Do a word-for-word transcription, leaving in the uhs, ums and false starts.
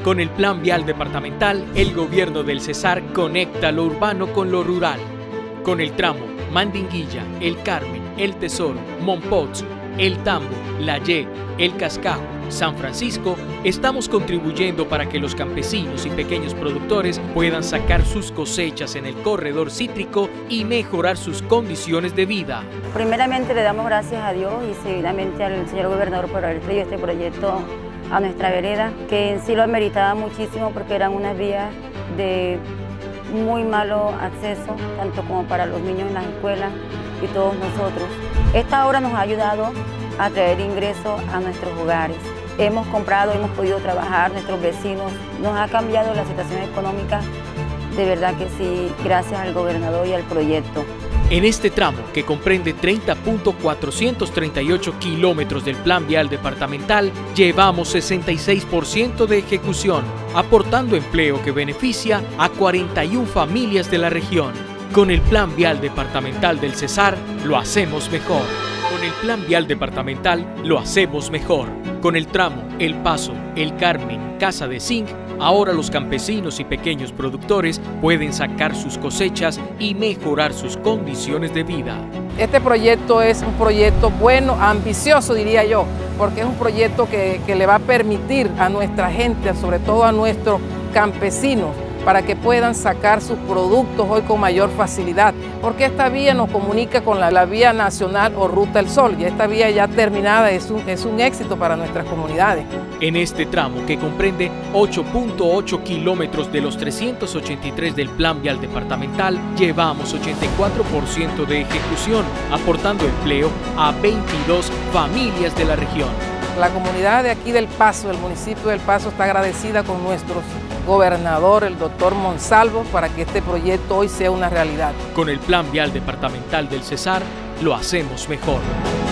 Con el Plan Vial Departamental, el gobierno del Cesar conecta lo urbano con lo rural. Con el tramo Mandinguilla, El Carmen, El Tesoro, Mompox, El Tambo, La Ye, El Cascajo, San Francisco, estamos contribuyendo para que los campesinos y pequeños productores puedan sacar sus cosechas en el corredor cítrico y mejorar sus condiciones de vida. Primeramente le damos gracias a Dios y seguidamente al señor gobernador por haber traído este proyecto a nuestra vereda, que en sí lo ameritaba muchísimo porque eran unas vías de muy malo acceso, tanto como para los niños en las escuelas y todos nosotros. Esta obra nos ha ayudado a traer ingresos a nuestros hogares. Hemos comprado, hemos podido trabajar, nuestros vecinos, nos ha cambiado la situación económica, de verdad que sí, gracias al gobernador y al proyecto. En este tramo, que comprende treinta punto cuatrocientos treinta y ocho kilómetros del Plan Vial Departamental, llevamos sesenta y seis por ciento de ejecución, aportando empleo que beneficia a cuarenta y una familias de la región. Con el Plan Vial Departamental del Cesar, lo hacemos mejor. Con el Plan Vial Departamental, lo hacemos mejor. Con el tramo El Paso, El Carmen, Casa de Zinc, ahora los campesinos y pequeños productores pueden sacar sus cosechas y mejorar sus condiciones de vida. Este proyecto es un proyecto bueno, ambicioso diría yo, porque es un proyecto que, que le va a permitir a nuestra gente, sobre todo a nuestros campesinos, para que puedan sacar sus productos hoy con mayor facilidad, porque esta vía nos comunica con la, la vía nacional o Ruta del Sol, y esta vía ya terminada es un, es un éxito para nuestras comunidades. En este tramo, que comprende ocho punto ocho kilómetros de los trescientos ochenta y tres del Plan Vial Departamental, llevamos ochenta y cuatro por ciento de ejecución, aportando empleo a veintidós familias de la región. La comunidad de aquí del Paso, del municipio del Paso, está agradecida con nuestro gobernador, el doctor Monsalvo, para que este proyecto hoy sea una realidad. Con el Plan Vial Departamental del Cesar, lo hacemos mejor.